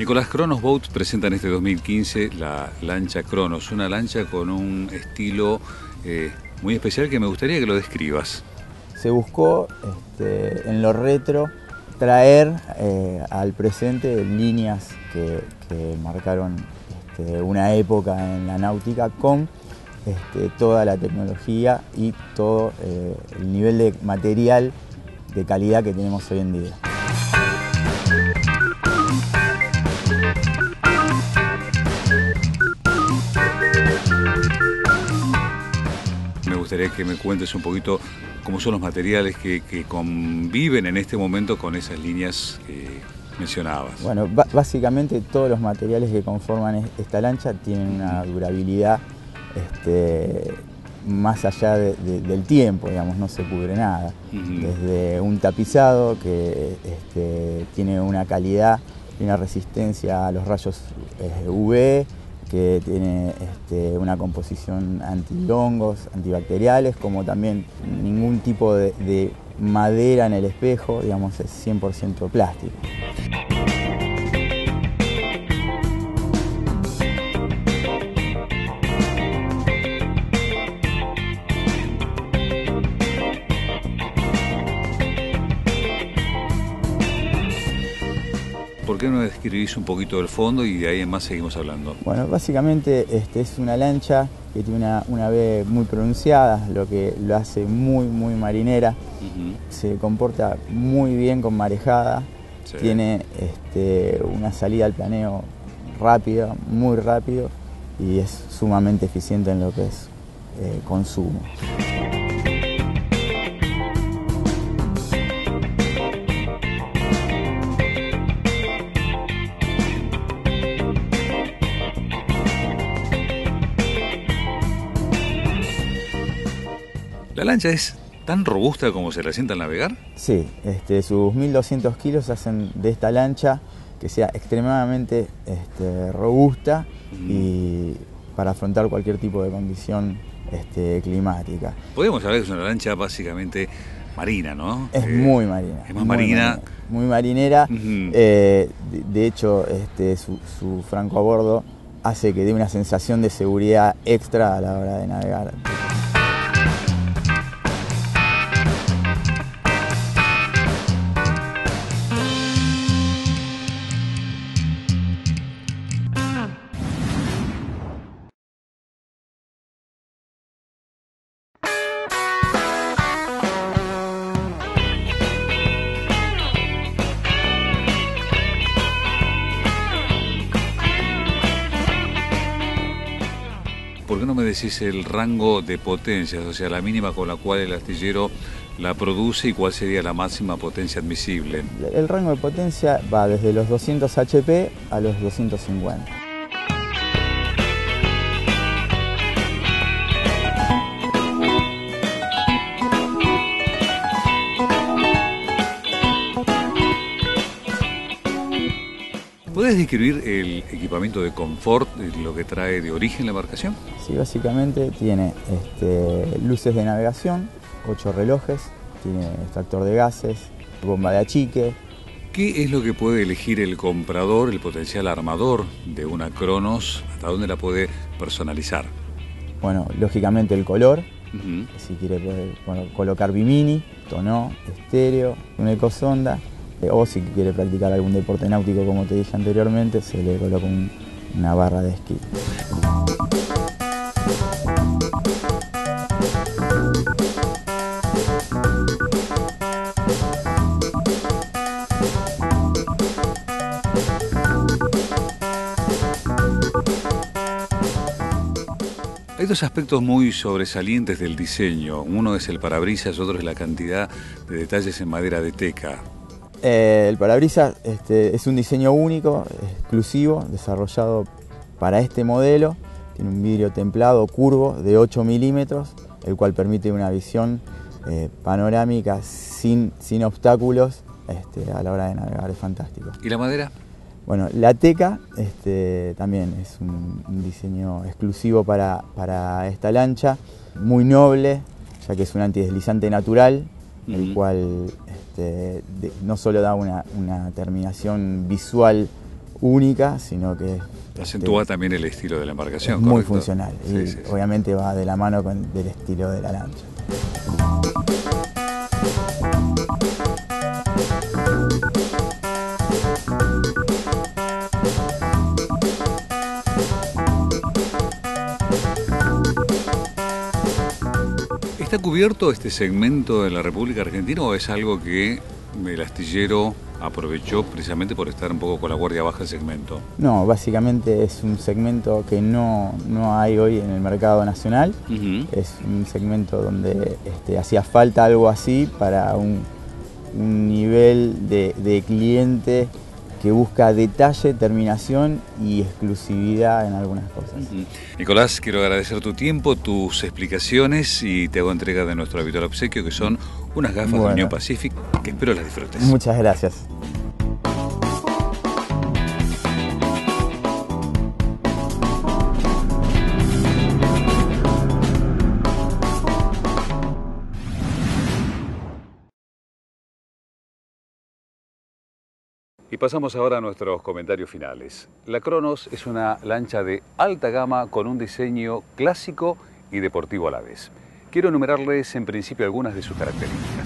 Nicolás, Cronos Boat presenta en este 2015 la lancha Cronos, una lancha con un estilo muy especial que me gustaría que lo describas. Se buscó en lo retro traer al presente líneas que marcaron una época en la náutica con toda la tecnología y todo el nivel de material de calidad que tenemos hoy en día. Me gustaría que me cuentes un poquito cómo son los materiales que conviven en este momento con esas líneas que mencionabas. Bueno, básicamente todos los materiales que conforman esta lancha tienen una durabilidad más allá del tiempo, digamos, no se cubre nada. Desde un tapizado que tiene una calidad y una resistencia a los rayos UV, que tiene una composición antihongos, antibacteriales, como también ningún tipo de madera en el espejo, digamos, es 100% plástico. ¿Por qué no describís un poquito del fondo y de ahí en más seguimos hablando? Bueno, básicamente es una lancha que tiene una V muy pronunciada, lo que lo hace muy marinera. Se comporta muy bien con marejada, sí. Tiene una salida al planeo rápida, muy rápido, y es sumamente eficiente en lo que es consumo. ¿La lancha es tan robusta como se la sienta al navegar? Sí, sus 1200 kilos hacen de esta lancha que sea extremadamente robusta y para afrontar cualquier tipo de condición climática. Podríamos hablar que es una lancha básicamente marina, ¿no? Es muy marina. Es más marina. Muy marinera. De hecho, su franco a bordo hace que dé una sensación de seguridad extra a la hora de navegar. ¿Por qué no me decís el rango de potencias, o sea, la mínima con la cual el astillero la produce y cuál sería la máxima potencia admisible? El rango de potencia va desde los 200 HP a los 250. ¿Puedes describir el equipamiento de confort, lo que trae de origen la embarcación? Sí, básicamente tiene luces de navegación, 8 relojes, tiene extractor de gases, bomba de achique. ¿Qué es lo que puede elegir el comprador, el potencial armador de una Cronos? ¿Hasta dónde la puede personalizar? Bueno, lógicamente el color. Si quiere puede colocar bimini, tonó, estéreo, una ecosonda. O si quiere practicar algún deporte náutico, como te dije anteriormente, se le coloca una barra de esquí. Hay dos aspectos muy sobresalientes del diseño. Uno es el parabrisas, otro es la cantidad de detalles en madera de teca. El parabrisas es un diseño único, exclusivo, desarrollado para este modelo. Tiene un vidrio templado curvo de 8 milímetros, el cual permite una visión panorámica sin obstáculos a la hora de navegar. Es fantástico. ¿Y la madera? Bueno, la teca también es un diseño exclusivo para esta lancha, muy noble, ya que es un antideslizante natural, el cual no solo da una terminación visual única, sino que acentúa también el estilo de la embarcación. Es muy ¿correcto? funcional y Sí. obviamente va de la mano del estilo de la lancha. ¿Está cubierto este segmento de la República Argentina o es algo que el astillero aprovechó precisamente por estar un poco con la guardia baja el segmento? No, básicamente es un segmento que no hay hoy en el mercado nacional. Es un segmento donde hacía falta algo así para un nivel de cliente que busca detalle, terminación y exclusividad en algunas cosas. Nicolás, quiero agradecer tu tiempo, tus explicaciones y te hago entrega de nuestro habitual obsequio, que son unas gafas de Unión Pacific, que espero las disfrutes. Muchas gracias. Y pasamos ahora a nuestros comentarios finales. La Cronos es una lancha de alta gama con un diseño clásico y deportivo a la vez. Quiero enumerarles en principio algunas de sus características.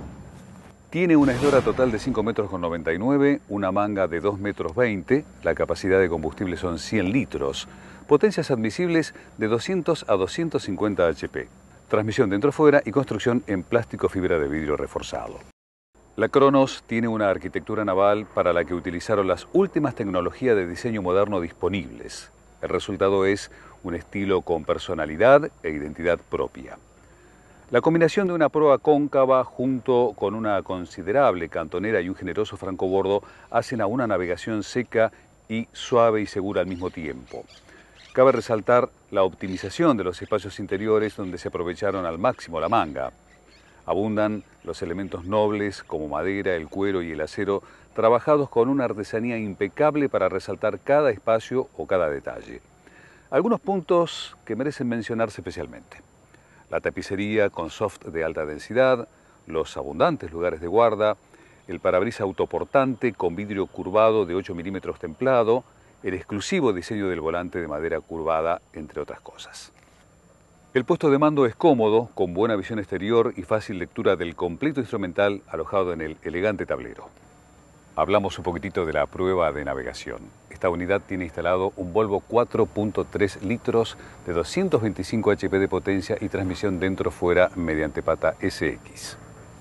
Tiene una eslora total de 5,99 metros, una manga de 2,20 metros, la capacidad de combustible son 100 litros, potencias admisibles de 200 a 250 HP, transmisión dentro-fuera y construcción en plástico fibra de vidrio reforzado. La Cronos tiene una arquitectura naval para la que utilizaron las últimas tecnologías de diseño moderno disponibles. El resultado es un estilo con personalidad e identidad propia. La combinación de una proa cóncava junto con una considerable cantonera y un generoso francobordo hacen a una navegación seca y suave y segura al mismo tiempo. Cabe resaltar la optimización de los espacios interiores donde se aprovecharon al máximo la manga. Abundan los elementos nobles como madera, el cuero y el acero, trabajados con una artesanía impecable para resaltar cada espacio o cada detalle. Algunos puntos que merecen mencionarse especialmente: la tapicería con soft de alta densidad, los abundantes lugares de guarda, el parabrisas autoportante con vidrio curvado de 8 milímetros templado, el exclusivo diseño del volante de madera curvada, entre otras cosas. El puesto de mando es cómodo, con buena visión exterior y fácil lectura del completo instrumental alojado en el elegante tablero. Hablamos un poquitito de la prueba de navegación. Esta unidad tiene instalado un Volvo 4.3 litros de 225 HP de potencia y transmisión dentro-fuera mediante pata SX.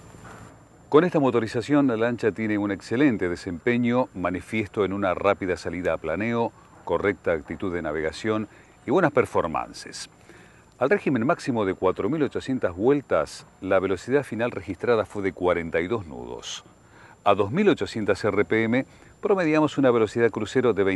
Con esta motorización, la lancha tiene un excelente desempeño, manifiesto en una rápida salida a planeo, correcta actitud de navegación y buenas performances. Al régimen máximo de 4.800 vueltas, la velocidad final registrada fue de 42 nudos. A 2.800 RPM promediamos una velocidad crucero de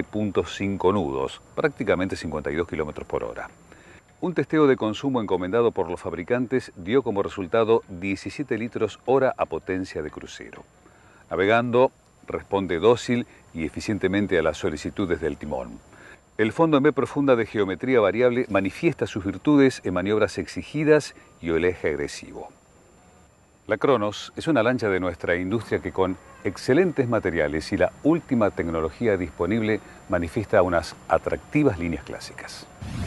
27.5 nudos, prácticamente 52 km por hora. Un testeo de consumo encomendado por los fabricantes dio como resultado 17 litros hora a potencia de crucero. Navegando, responde dócil y eficientemente a las solicitudes del timón. El fondo en B profunda de geometría variable manifiesta sus virtudes en maniobras exigidas y el eje agresivo. La Cronos es una lancha de nuestra industria que con excelentes materiales y la última tecnología disponible manifiesta unas atractivas líneas clásicas.